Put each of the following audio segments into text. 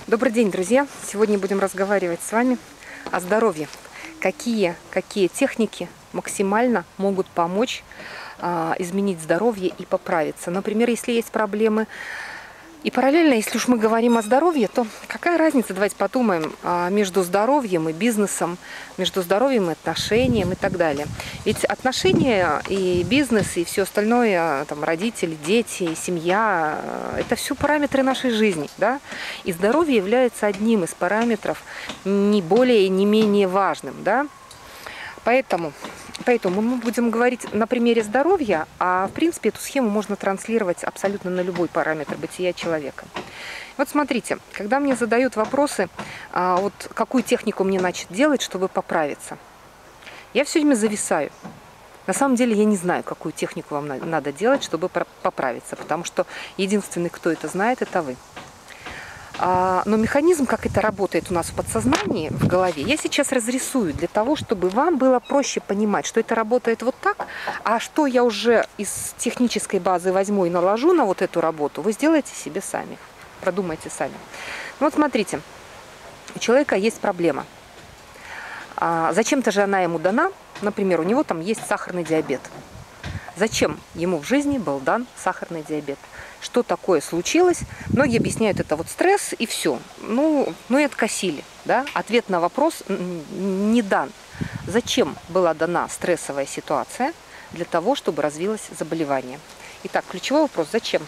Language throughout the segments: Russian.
Добрый день, друзья! Сегодня будем разговаривать с вами о здоровье. Какие техники максимально могут помочь изменить здоровье и поправиться. Например, если есть проблемы. И параллельно, если уж мы говорим о здоровье, то какая разница, давайте подумаем, между здоровьем и бизнесом, между здоровьем и отношением и так далее. Ведь отношения и бизнес, и все остальное, там, родители, дети, и семья, это все параметры нашей жизни, да? И здоровье является одним из параметров, не более и не менее важным, да? Поэтому мы будем говорить на примере здоровья, а в принципе эту схему можно транслировать абсолютно на любой параметр бытия человека. Вот смотрите, когда мне задают вопросы, вот какую технику мне начать делать, чтобы поправиться, я все время зависаю. На самом деле я не знаю, какую технику вам надо делать, чтобы поправиться, потому что единственный, кто это знает, это вы. Но механизм, как это работает у нас в подсознании, в голове, я сейчас разрисую для того, чтобы вам было проще понимать, что это работает вот так, а что я уже из технической базы возьму и наложу на вот эту работу, вы сделаете себе сами, продумайте сами. Ну вот смотрите, у человека есть проблема. Зачем-то же она ему дана, например, у него там есть сахарный диабет. Зачем ему в жизни был дан сахарный диабет? Что такое случилось? Многие объясняют, это вот стресс и все. Ну и откосили. Да? Ответ на вопрос не дан. Зачем была дана стрессовая ситуация? Для того, чтобы развилось заболевание. Итак, ключевой вопрос: зачем?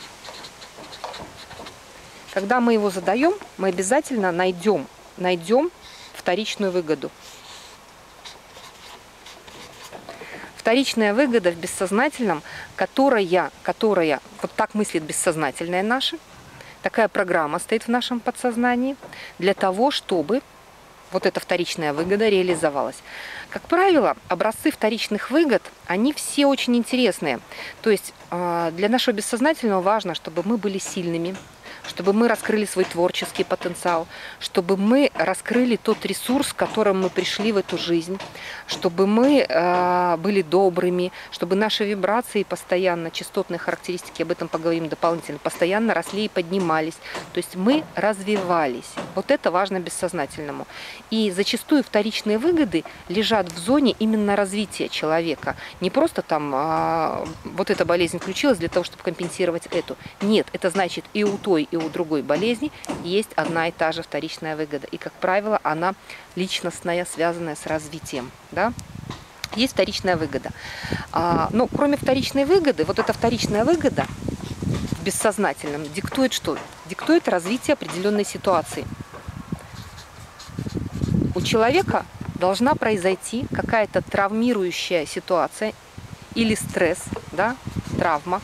Когда мы его задаем, мы обязательно найдем вторичную выгоду. Вторичная выгода в бессознательном, которая вот так мыслит бессознательное наше, такая программа стоит в нашем подсознании, для того, чтобы вот эта вторичная выгода реализовалась. Как правило, образцы вторичных выгод, они все очень интересные. То есть для нашего бессознательного важно, чтобы мы были сильными, чтобы мы раскрыли свой творческий потенциал, чтобы мы раскрыли тот ресурс, с которым мы пришли в эту жизнь, чтобы мы были добрыми, чтобы наши вибрации постоянно, частотные характеристики, об этом поговорим дополнительно, постоянно росли и поднимались. То есть мы развивались. Вот это важно бессознательному. И зачастую вторичные выгоды лежат в зоне именно развития человека. Не просто там вот эта болезнь включилась для того, чтобы компенсировать эту. Нет, это значит и у той, и у другой болезни есть одна и та же вторичная выгода. И, как правило, она личностная, связанная с развитием. Да? Есть вторичная выгода. Но кроме вторичной выгоды, вот эта вторичная выгода в бессознательном диктует что? Диктует развитие определенной ситуации. У человека должна произойти какая-то травмирующая ситуация или стресс, да? Травма.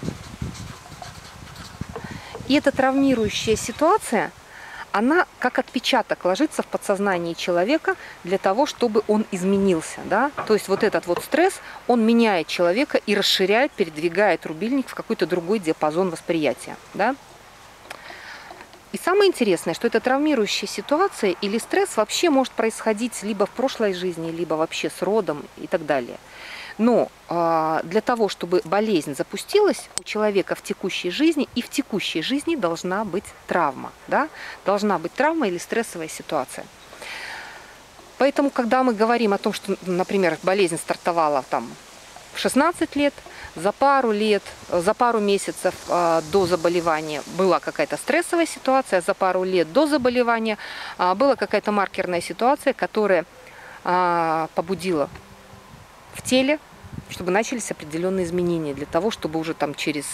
И эта травмирующая ситуация, она как отпечаток ложится в подсознании человека для того, чтобы он изменился. Да? То есть вот этот вот стресс, он меняет человека и расширяет, передвигает рубильник в какой-то другой диапазон восприятия. Да? И самое интересное, что эта травмирующая ситуация или стресс вообще может происходить либо в прошлой жизни, либо вообще с родом и так далее. Но для того, чтобы болезнь запустилась у человека в текущей жизни, и в текущей жизни должна быть травма. Да? Должна быть травма или стрессовая ситуация. Поэтому, когда мы говорим о том, что, например, болезнь стартовала там, в 16 лет, за пару месяцев до заболевания была какая-то стрессовая ситуация, за пару лет до заболевания была какая-то маркерная ситуация, которая побудила в теле, чтобы начались определенные изменения, для того, чтобы уже там через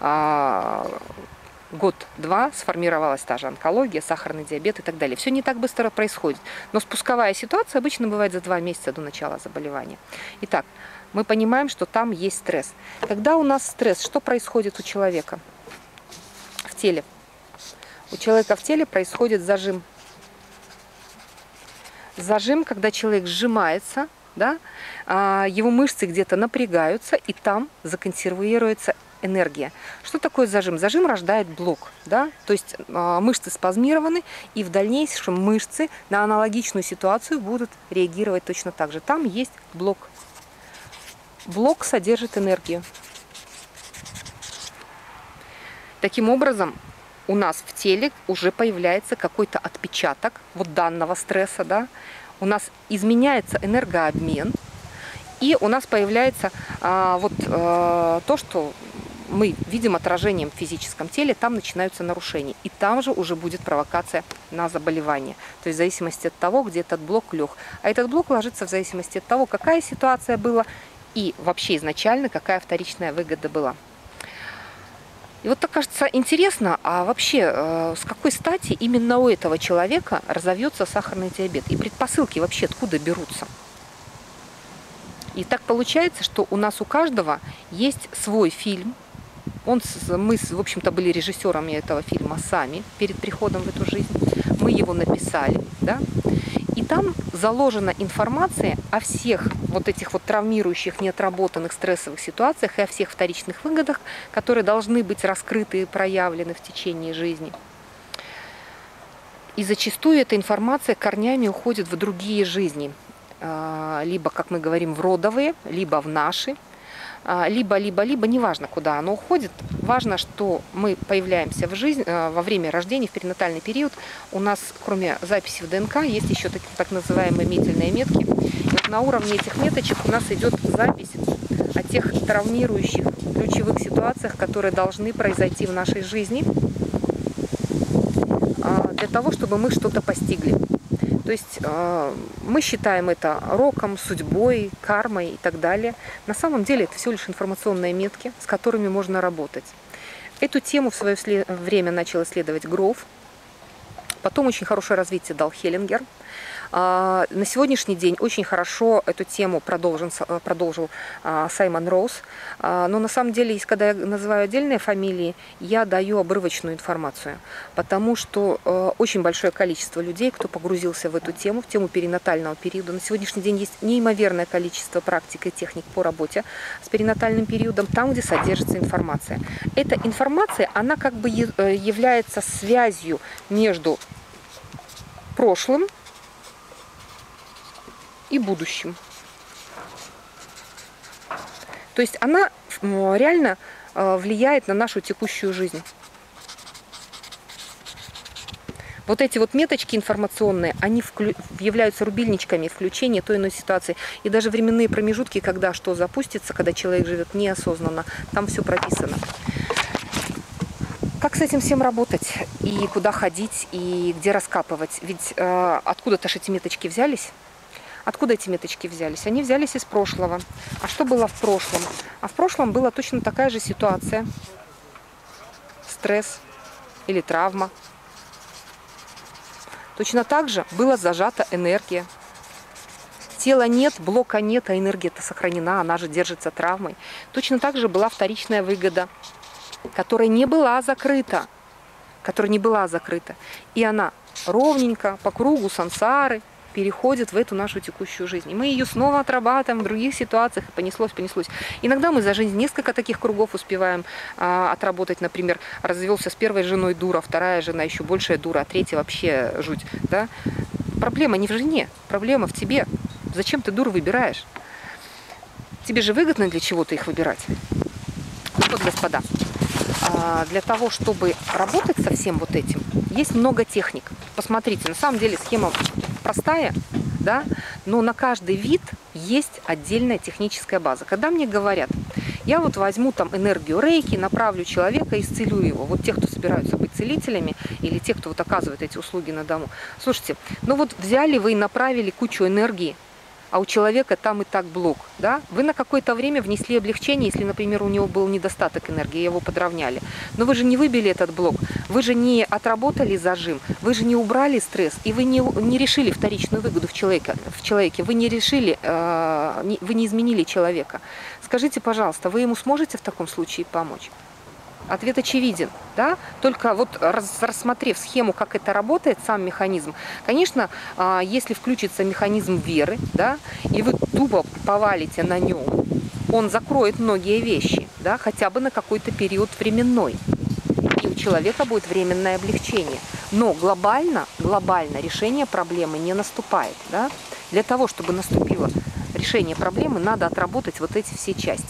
год-два сформировалась та же онкология, сахарный диабет и так далее. Все не так быстро происходит. Но спусковая ситуация обычно бывает за 2 месяца до начала заболевания. Итак, мы понимаем, что там есть стресс. Когда у нас стресс, что происходит у человека в теле? У человека в теле происходит зажим. Зажим, когда человек сжимается, да, его мышцы где-то напрягаются, и там законсервируется энергия. Что такое зажим? Зажим рождает блок. Да? То есть мышцы спазмированы, и в дальнейшем мышцы на аналогичную ситуацию будут реагировать точно так же. Там есть блок. Блок содержит энергию. Таким образом, у нас в теле уже появляется какой-то отпечаток вот данного стресса, да, у нас изменяется энергообмен, и у нас появляется то, что мы видим отражением в физическом теле, там начинаются нарушения, и там же уже будет провокация на заболевание. То есть в зависимости от того, где этот блок лег. А этот блок ложится в зависимости от того, какая ситуация была и вообще изначально какая вторичная выгода была. И вот так кажется интересно, а вообще с какой стати именно у этого человека разовьется сахарный диабет? И предпосылки вообще откуда берутся? И так получается, что у нас у каждого есть свой фильм. Мы, в общем-то, были режиссерами этого фильма сами перед приходом в эту жизнь. Мы его написали, да? И там заложена информация о всех вот этих вот травмирующих, неотработанных стрессовых ситуациях и о всех вторичных выгодах, которые должны быть раскрыты и проявлены в течение жизни. И зачастую эта информация корнями уходит в другие жизни. Либо, как мы говорим, в родовые, либо в наши. Либо, неважно, куда оно уходит. Важно, что мы появляемся в жизнь во время рождения, в перинатальный период. У нас, кроме записи в ДНК, есть еще так называемые метильные метки. И вот на уровне этих меточек у нас идет запись о тех травмирующих ключевых ситуациях, которые должны произойти в нашей жизни для того, чтобы мы что-то постигли. То есть мы считаем это роком, судьбой, кармой и так далее. На самом деле это всего лишь информационные метки, с которыми можно работать. Эту тему в свое время начал исследовать Гроув. Потом очень хорошее развитие дал Хеллингер. На сегодняшний день очень хорошо эту тему продолжил Саймон Роуз. Но на самом деле, когда я называю отдельные фамилии, я даю обрывочную информацию. Потому что очень большое количество людей, кто погрузился в эту тему, в тему перинатального периода. На сегодняшний день есть неимоверное количество практик и техник по работе с перинатальным периодом, там, где содержится информация. Эта информация, она как бы является связью между прошлым и будущим. То есть она реально влияет на нашу текущую жизнь. Вот эти вот меточки информационные, они являются рубильничками включения той или иной ситуации. И даже временные промежутки, когда что запустится, когда человек живет неосознанно, там все прописано. Как с этим всем работать? И куда ходить? И где раскапывать? Ведь откуда-то же эти меточки взялись? Откуда эти меточки взялись? Они взялись из прошлого. А что было в прошлом? А в прошлом была точно такая же ситуация. Стресс или травма. Точно так же была зажата энергия. Тела нет, блока нет, а энергия-то сохранена, она же держится травмой. Точно так же была вторичная выгода, которая не была закрыта. И она ровненько по кругу сансары переходит в эту нашу текущую жизнь. И мы ее снова отрабатываем в других ситуациях, и понеслось. Иногда мы за жизнь несколько таких кругов успеваем отработать. Например, развелся с первой женой дура, вторая жена еще большая дура, а третья вообще жуть. Да? Проблема не в жене, проблема в тебе. Зачем ты дур выбираешь? Тебе же выгодно для чего-то их выбирать. Вот, господа, для того, чтобы работать со всем вот этим, есть много техник. Посмотрите, на самом деле схема простая, да, но на каждый вид есть отдельная техническая база. Когда мне говорят, я вот возьму там энергию рейки, направлю человека и исцелю его, вот те, кто собираются быть целителями, или те, кто вот оказывает эти услуги на дому, слушайте, ну вот взяли вы и направили кучу энергии, а у человека там и так блок, да? Вы на какое-то время внесли облегчение, если, например, у него был недостаток энергии, его подровняли. Но вы же не выбили этот блок, вы же не отработали зажим, вы же не убрали стресс, и вы не решили вторичную выгоду в человеке, вы не решили, вы не изменили человека. Скажите, пожалуйста, вы ему сможете в таком случае помочь? Ответ очевиден, да? Только вот рассмотрев схему, как это работает, сам механизм, конечно, если включится механизм веры, да, и вы тупо повалите на нем, он закроет многие вещи, да, хотя бы на какой-то период временной. И у человека будет временное облегчение. Но глобально решение проблемы не наступает, да? Для того, чтобы наступило решение проблемы, надо отработать вот эти все части.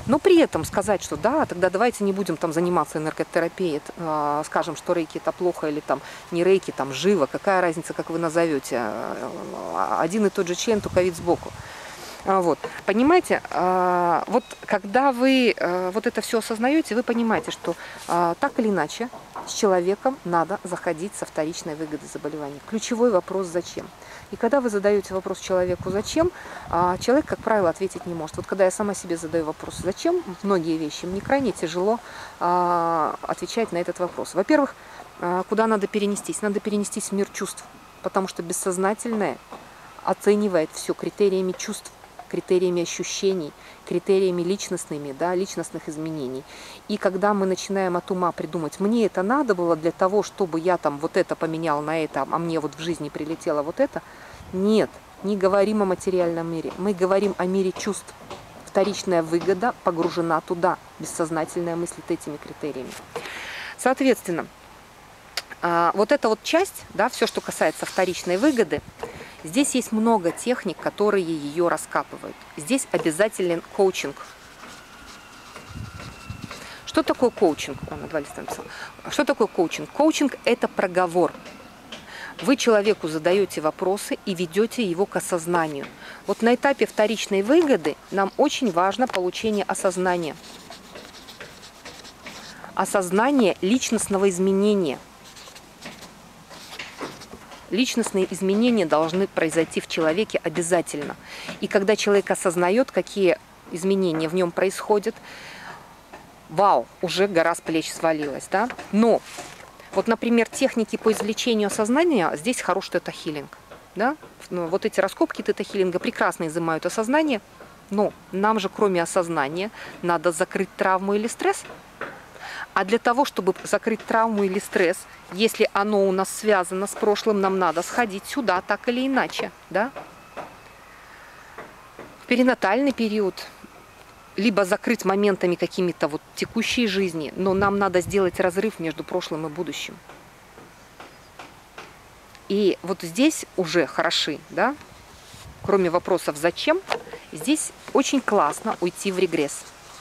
Но при этом сказать, что да, тогда давайте не будем там заниматься энерготерапией, скажем, что рейки это плохо, или там не рейки, там жива, какая разница, как вы назовете, один и тот же член, только вид сбоку. Вот. Понимаете, вот когда вы вот это все осознаете, вы понимаете, что так или иначе с человеком надо заходить со вторичной выгодой заболевания. Ключевой вопрос «зачем?». И когда вы задаете вопрос человеку «зачем?», человек, как правило, ответить не может. Вот когда я сама себе задаю вопрос «зачем?», многие вещи, мне крайне тяжело отвечать на этот вопрос. Во-первых, куда надо перенестись? Надо перенестись в мир чувств, потому что бессознательное оценивает все критериями чувств, критериями ощущений, критериями личностными, да, личностных изменений. И когда мы начинаем от ума придумать, мне это надо было для того, чтобы я там вот это поменял на это, а мне вот в жизни прилетело вот это, нет, не говорим о материальном мире, мы говорим о мире чувств. Вторичная выгода погружена туда, бессознательная мыслит этими критериями. Соответственно, вот эта вот часть, да, все, что касается вторичной выгоды, здесь есть много техник, которые ее раскапывают. Здесь обязателен коучинг. Что такое коучинг? Что такое коучинг? Коучинг – это проговор. Вы человеку задаете вопросы и ведете его к осознанию. Вот на этапе вторичной выгоды нам очень важно получение осознания. Осознание личностного изменения. Личностные изменения должны произойти в человеке обязательно. И когда человек осознает, какие изменения в нем происходят, вау, уже гора с плеч свалилась, да? Но вот, например, техники по извлечению осознания, здесь хороший тета-хилинг, да? Вот эти раскопки тета-хилинга прекрасно изымают осознание, но нам же кроме осознания надо закрыть травму или стресс. А для того, чтобы закрыть травму или стресс, если оно у нас связано с прошлым, нам надо сходить сюда так или иначе, да? В перинатальный период, либо закрыть моментами какими-то вот текущей жизни, но нам надо сделать разрыв между прошлым и будущим. И вот здесь уже хороши, да? Кроме вопросов «зачем?», здесь очень классно уйти в регресс.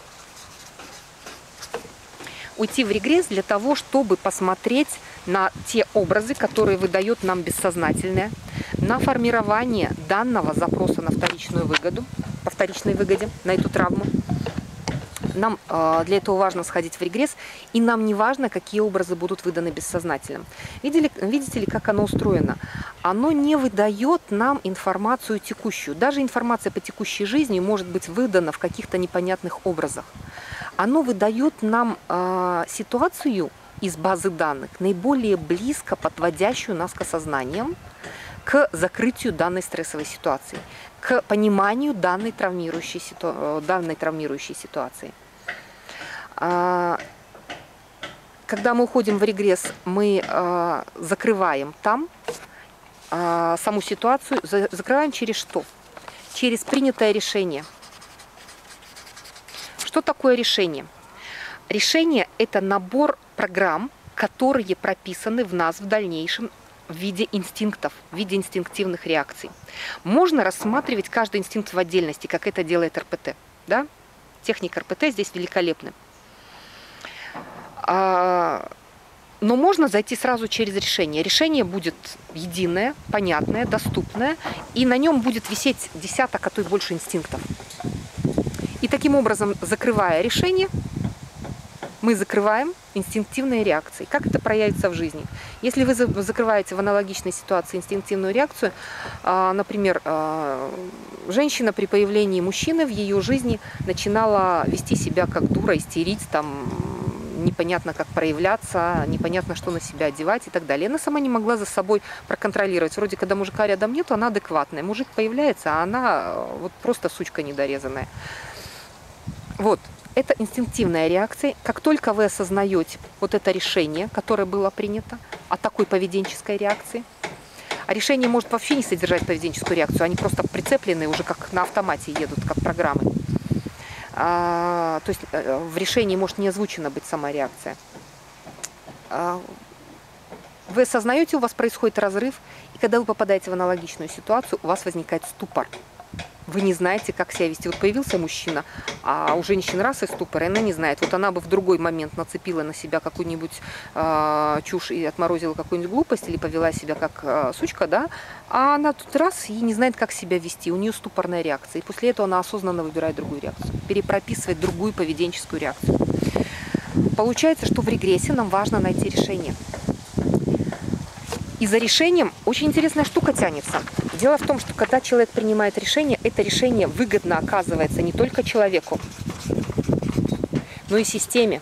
Уйти в регресс для того, чтобы посмотреть на те образы, которые выдает нам бессознательное, на формирование данного запроса на вторичную выгоду, по вторичной выгоде, на эту травму. Нам для этого важно сходить в регресс, и нам не важно, какие образы будут выданы бессознательным. Видите ли, как оно устроено? Оно не выдает нам информацию текущую. Даже информация по текущей жизни может быть выдана в каких-то непонятных образах. Оно выдает нам ситуацию из базы данных, наиболее близко подводящую нас к осознаниям, к закрытию данной стрессовой ситуации, к пониманию данной травмирующей ситуации. Когда мы уходим в регресс, мы закрываем там саму ситуацию, закрываем через что? Через принятое решение. Что такое решение? Решение – это набор программ, которые прописаны в нас в дальнейшем в виде инстинктов, в виде инстинктивных реакций. Можно рассматривать каждый инстинкт в отдельности, как это делает РПТ. Да? Техника РПТ здесь великолепна. Но можно зайти сразу через решение. Решение будет единое, понятное, доступное, и на нем будет висеть десяток, а то и больше инстинктов. И таким образом, закрывая решение, мы закрываем инстинктивные реакции. Как это проявится в жизни? Если вы закрываете в аналогичной ситуации инстинктивную реакцию, например, женщина при появлении мужчины в ее жизни начинала вести себя как дура, истерить, там, непонятно как проявляться, непонятно что на себя одевать и так далее. Она сама не могла за собой проконтролировать. Вроде когда мужика рядом нету, она адекватная. Мужик появляется, а она вот просто сучка недорезанная. Вот. Это инстинктивная реакция. Как только вы осознаете вот это решение, которое было принято, о такой поведенческой реакции, а решение может вообще не содержать поведенческую реакцию, они просто прицеплены уже как на автомате едут, как программы. То есть в решении может не озвучена быть сама реакция. Вы осознаете, у вас происходит разрыв, и когда вы попадаете в аналогичную ситуацию, у вас возникает ступор. Вы не знаете, как себя вести. Вот появился мужчина, а у женщины раз и ступор, и она не знает. Вот она бы в другой момент нацепила на себя какую-нибудь чушь и отморозила какую-нибудь глупость, или повела себя как сучка, да, а она тут раз и не знает, как себя вести. У нее ступорная реакция. И после этого она осознанно выбирает другую реакцию, перепрописывает другую поведенческую реакцию. Получается, что в регрессе нам важно найти решение. И за решением очень интересная штука тянется. Дело в том, что когда человек принимает решение, это решение выгодно оказывается не только человеку, но и системе.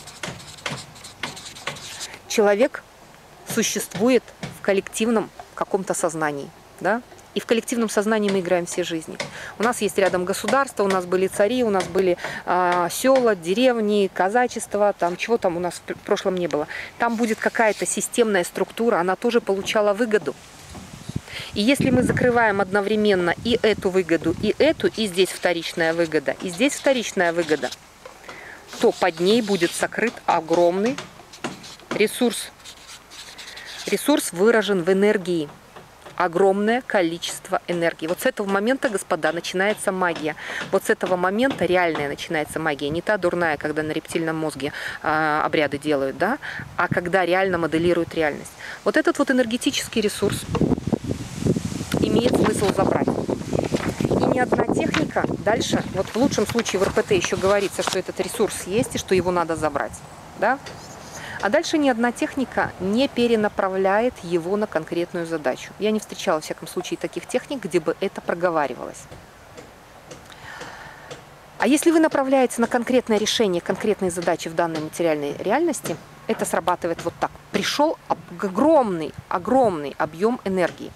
Человек существует в коллективном каком-то сознании, да? И в коллективном сознании мы играем все жизни. У нас есть рядом государство, у нас были цари, у нас были села, деревни, казачество, там чего там у нас в прошлом не было. Там будет какая-то системная структура, она тоже получала выгоду. И если мы закрываем одновременно и эту выгоду, и эту, и здесь вторичная выгода, и здесь вторичная выгода, то под ней будет сокрыт огромный ресурс. Ресурс выражен в энергии. Огромное количество энергии. Вот с этого момента, господа, начинается магия. Вот с этого момента реальная начинается магия. Не та дурная, когда на рептильном мозге обряды делают, да, а когда реально моделируют реальность. Вот этот вот энергетический ресурс имеет смысл забрать. И ни одна техника дальше, вот в лучшем случае в РПТ еще говорится, что этот ресурс есть и что его надо забрать, да? А дальше ни одна техника не перенаправляет его на конкретную задачу. Я не встречала, во всяком случае, таких техник, где бы это проговаривалось. А если вы направляете на конкретное решение конкретной задачи в данной материальной реальности, это срабатывает вот так. Пришел огромный объем энергии.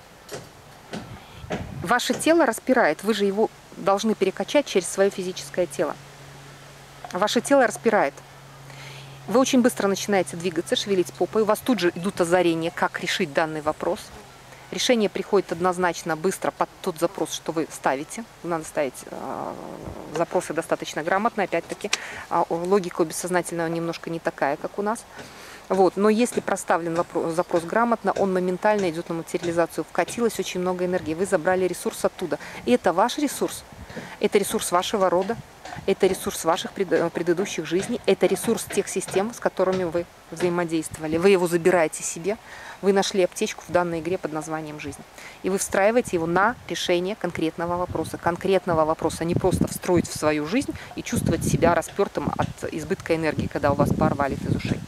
Ваше тело распирает, вы же его должны перекачать через свое физическое тело. Ваше тело распирает. Вы очень быстро начинаете двигаться, шевелить попой, у вас тут же идут озарения, как решить данный вопрос. Решение приходит однозначно, быстро под тот запрос, что вы ставите. Надо ставить запросы достаточно грамотно, опять-таки. Логика у бессознательного немножко не такая, как у нас. Вот. Но если проставлен запрос грамотно, он моментально идет на материализацию. Вкатилось очень много энергии, вы забрали ресурс оттуда. И это ваш ресурс, это ресурс вашего рода. Это ресурс ваших предыдущих жизней, это ресурс тех систем, с которыми вы взаимодействовали. Вы его забираете себе, вы нашли аптечку в данной игре под названием «Жизнь». И вы встраиваете его на решение конкретного вопроса. Не просто встроить в свою жизнь и чувствовать себя распертым от избытка энергии, когда у вас пар валит из ушей.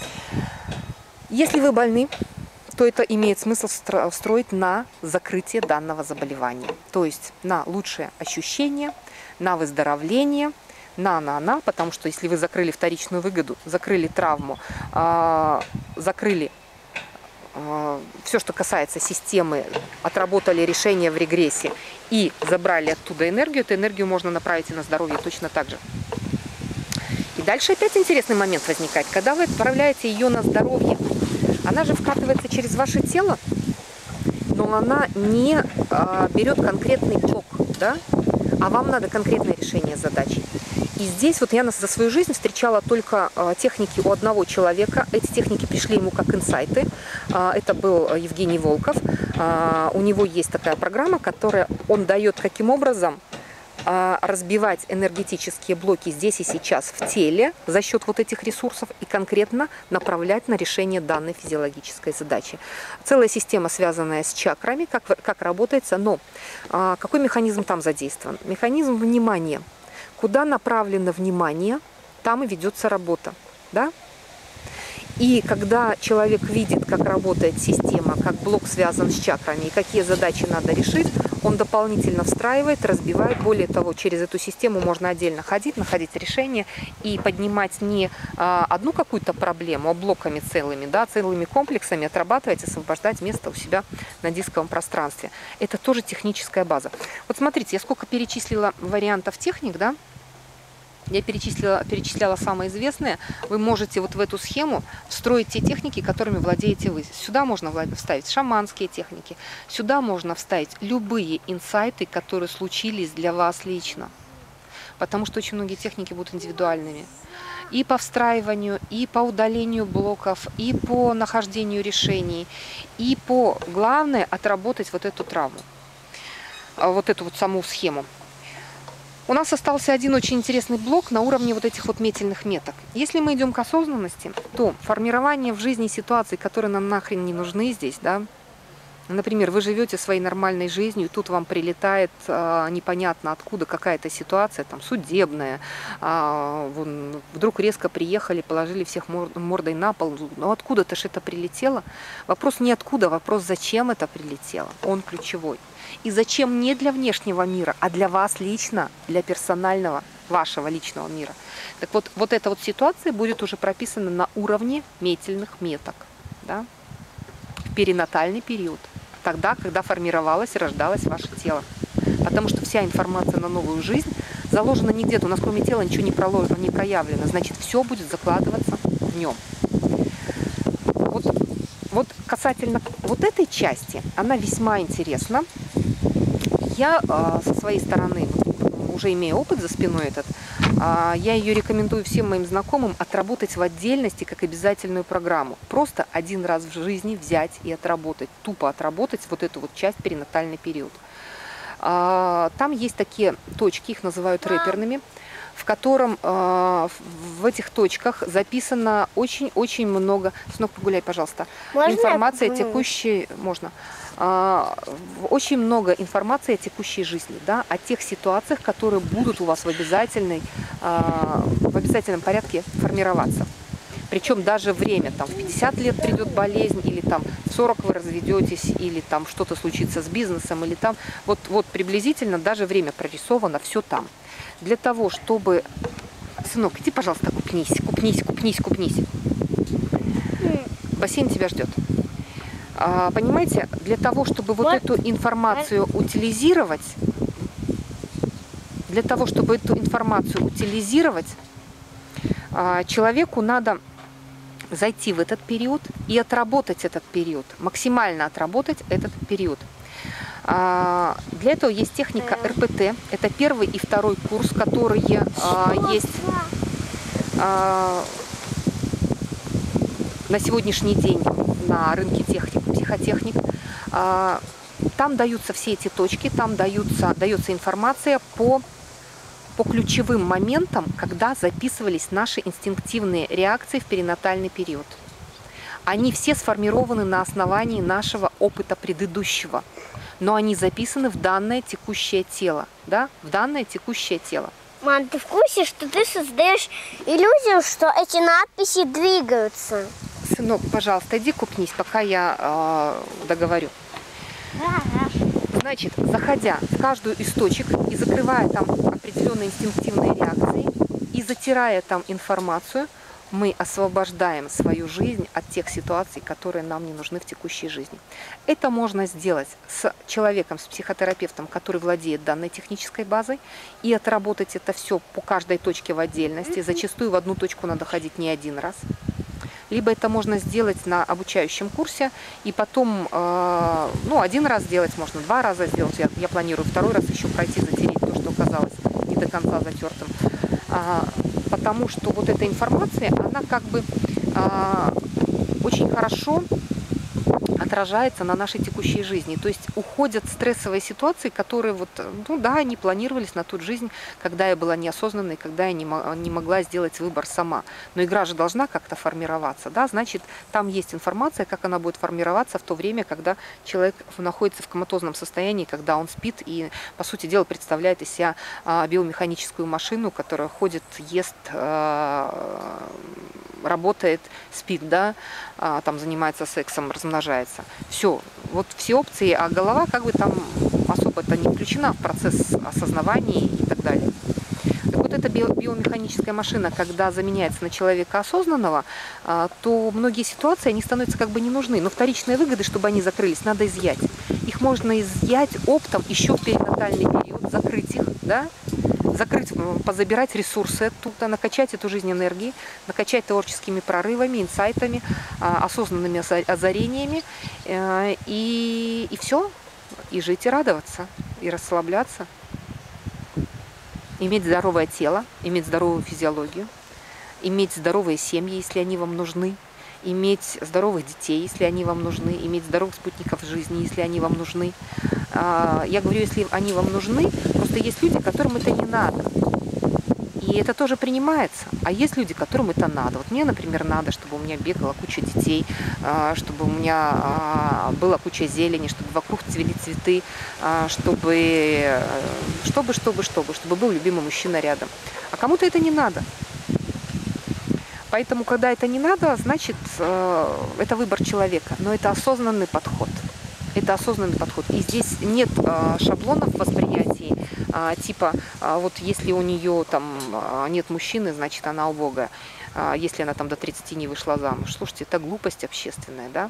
Если вы больны, то это имеет смысл встроить на закрытие данного заболевания. То есть на лучшее ощущение, на выздоровление, потому что если вы закрыли вторичную выгоду, закрыли травму, закрыли все, что касается системы, отработали решение в регрессе и забрали оттуда энергию, эту энергию можно направить и на здоровье точно так же. И дальше опять интересный момент возникает, когда вы отправляете ее на здоровье, она же вкатывается через ваше тело, но она не берет конкретный блок, да? А вам надо конкретное решение задачи. И здесь вот я за свою жизнь встречала только техники у одного человека. Эти техники пришли ему как инсайты. Это был Евгений Волков. У него есть такая программа, которая он дает каким образом разбивать энергетические блоки здесь и сейчас в теле за счет вот этих ресурсов и конкретно направлять на решение данной физиологической задачи. Целая система, связанная с чакрами, как работается, но какой механизм там задействован? Механизм внимания. Куда направлено внимание, там и ведется работа. Да? И когда человек видит, как работает система, как блок связан с чакрами и какие задачи надо решить, он дополнительно встраивает, разбивает. Более того, через эту систему можно отдельно ходить, находить решения и поднимать не одну какую-то проблему, а блоками целыми, да, целыми комплексами отрабатывать, освобождать место у себя на дисковом пространстве. Это тоже техническая база. Вот смотрите, я сколько перечислила вариантов техник, да? Я перечисляла самые известные. Вы можете вот в эту схему встроить те техники, которыми владеете вы. Сюда можно вставить шаманские техники. Сюда можно вставить любые инсайты, которые случились для вас лично. Потому что очень многие техники будут индивидуальными. И по встраиванию, и по удалению блоков, и по нахождению решений, и по, главное, отработать вот эту травму. вот эту вот саму схему. У нас остался один очень интересный блок на уровне вот этих вот метельных меток. Если мы идем к осознанности, то формирование в жизни ситуаций, которые нам нахрен не нужны здесь, да, например, вы живете своей нормальной жизнью, и тут вам прилетает непонятно откуда какая-то ситуация, там, судебная, вдруг резко приехали, положили всех мордой на пол, ну откуда-то ж это прилетело? Вопрос не откуда, вопрос зачем это прилетело, он ключевой. И зачем не для внешнего мира, а для вас лично, для персонального, вашего личного мира. Так вот, вот эта вот ситуация будет уже прописана на уровне метельных меток, да, в перинатальный период. Тогда, когда формировалось и рождалось ваше тело. Потому что вся информация на новую жизнь заложена не где-то. У нас кроме тела ничего не проявлено. Значит, все будет закладываться в нем. Вот касательно вот этой части, она весьма интересна. Я со своей стороны, уже имея опыт за спиной этот, я ее рекомендую всем моим знакомым отработать в отдельности как обязательную программу. Просто один раз в жизни взять и отработать, тупо отработать вот эту вот часть перинатальный период. Там есть такие точки, их называют рэперными, в котором в этих точках записано очень-очень много, сынок, погуляй, пожалуйста, информация текущей, можно, очень много информации о текущей жизни, да, о тех ситуациях, которые будут у вас в обязательном порядке формироваться. Причем даже время, там, в 50 лет придет болезнь, или там в 40 вы разведетесь, или там что-то случится с бизнесом, или там, вот приблизительно даже время прорисовано, все там. Для того, чтобы... Сынок, иди, пожалуйста, купнись. Бассейн тебя ждет. Понимаете, для того, чтобы вот эту информацию утилизировать, человеку надо зайти в этот период и отработать этот период, максимально отработать этот период. Для этого есть техника РПТ, это первый и второй курс, которые есть на сегодняшний день на рынке техник, психотехник. Там даются все эти точки, там дается информация по ключевым моментам, когда записывались наши инстинктивные реакции в перинатальный период. Они все сформированы на основании нашего опыта предыдущего, но они записаны в данное текущее тело, да, в данное текущее тело. Мам, ты в курсе, что ты создаешь иллюзию, что эти надписи двигаются? Сынок, пожалуйста, иди купнись, пока я договорю. Значит, заходя в каждую из точек и закрывая там определенные инстинктивные реакции и затирая там информацию, мы освобождаем свою жизнь от тех ситуаций, которые нам не нужны в текущей жизни. Это можно сделать с человеком, с психотерапевтом, который владеет данной технической базой, и отработать это все по каждой точке в отдельности. Зачастую в одну точку надо ходить не один раз. Либо это можно сделать на обучающем курсе, и потом, один раз сделать, можно 2 раза сделать. Я планирую второй раз еще пройти, затереть то, что оказалось не до конца затертым. Потому что вот эта информация, она как бы очень хорошо отражается на нашей текущей жизни. То есть уходят стрессовые ситуации, которые они планировались на ту жизнь, когда я была неосознанной, когда я не могла сделать выбор сама. Но игра же должна как-то формироваться, да, значит, там есть информация, как она будет формироваться в то время, когда человек находится в коматозном состоянии, когда он спит и, по сути дела, представляет из себя биомеханическую машину, которая ходит, ест, работает, спит, да, там занимается сексом, размножается. Все, вот все опции, а голова как бы там особо-то не включена в процесс осознавания и так далее. Так вот эта биомеханическая машина, когда заменяется на человека осознанного, то многие ситуации, они становятся как бы не нужны. Но вторичные выгоды, чтобы они закрылись, надо изъять. Их можно изъять оптом еще в перинатальный период, закрыть их, да, позабирать ресурсы оттуда, накачать эту жизнь энергией, накачать творческими прорывами, инсайтами, осознанными озарениями, и все, и жить, и радоваться, и расслабляться, иметь здоровое тело, иметь здоровую физиологию, иметь здоровые семьи, если они вам нужны, иметь здоровых детей, если они вам нужны, иметь здоровых спутников жизни, если они вам нужны, Я говорю, если они вам нужны, просто есть люди, которым это не надо. И это тоже принимается. А есть люди, которым это надо. Вот мне, например, надо, чтобы у меня бегала куча детей, чтобы у меня была куча зелени, чтобы вокруг цвели цветы, чтобы был любимый мужчина рядом. А кому-то это не надо. Поэтому, когда это не надо, значит, это выбор человека. Но это осознанный подход. Это осознанный подход. И здесь нет шаблонов восприятия, типа, вот если у нее там нет мужчины, значит, она убогая. Если она там до 30 не вышла замуж. Слушайте, это глупость общественная, да?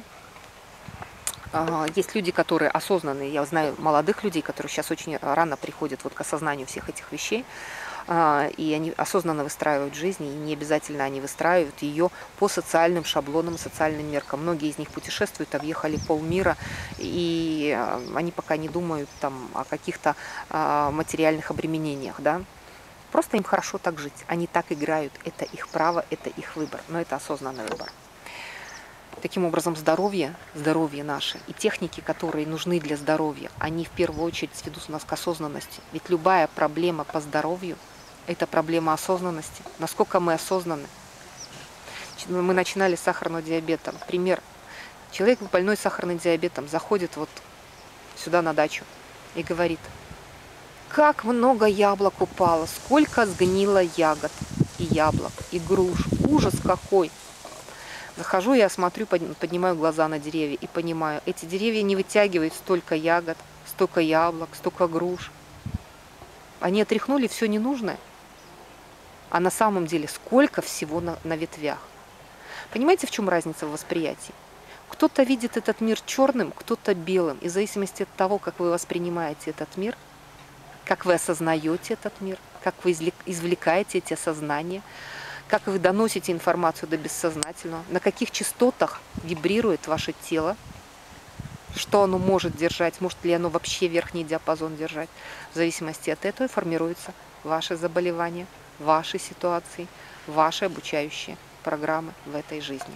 Есть люди, которые осознанные. Я знаю молодых людей, которые сейчас очень рано приходят вот к осознанию всех этих вещей. И они осознанно выстраивают жизнь, и не обязательно они выстраивают ее по социальным шаблонам, социальным меркам. Многие из них путешествуют, объехали полмира, и они пока не думают там о каких-то материальных обременениях, да. Просто им хорошо так жить, они так играют, это их право, это их выбор, но это осознанный выбор. Таким образом, здоровье наше и техники, которые нужны для здоровья, они в первую очередь сведут нас к осознанности. Ведь любая проблема по здоровью – это проблема осознанности. Насколько мы осознаны. Мы начинали с сахарного диабета. Пример. Человек, больной сахарным диабетом, заходит вот сюда на дачу и говорит: как много яблок упало, сколько сгнило ягод и яблок, и груш. Ужас какой! Захожу, я смотрю, поднимаю глаза на деревья и понимаю, эти деревья не вытягивают столько ягод, столько яблок, столько груш. Они отряхнули все ненужное. А на самом деле сколько всего на ветвях. Понимаете, в чем разница в восприятии? Кто-то видит этот мир черным, кто-то белым. И в зависимости от того, как вы воспринимаете этот мир, как вы осознаете этот мир, как вы извлекаете эти осознания, как вы доносите информацию до бессознательного, на каких частотах вибрирует ваше тело, что оно может держать, может ли оно вообще верхний диапазон держать. В зависимости от этого формируются ваши заболевания, ваши ситуации, ваши обучающие программы в этой жизни.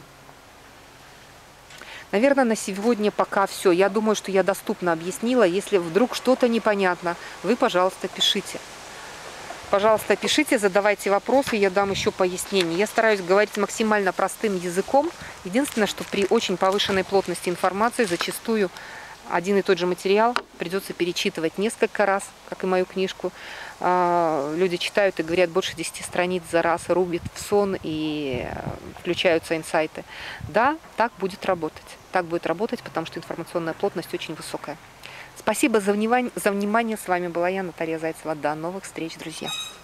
Наверное, на сегодня пока все. Я думаю, что я доступно объяснила. Если вдруг что-то непонятно, вы, пожалуйста, пишите. Пожалуйста, пишите, задавайте вопросы, я дам еще пояснение. Я стараюсь говорить максимально простым языком. Единственное, что при очень повышенной плотности информации зачастую один и тот же материал придется перечитывать несколько раз, как и мою книжку. Люди читают и говорят больше 10 страниц за раз, рубят в сон и включаются инсайты. Да, так будет работать. Так будет работать, потому что информационная плотность очень высокая. Спасибо за внимание. С вами была я, Наталья Зайцева. До новых встреч, друзья.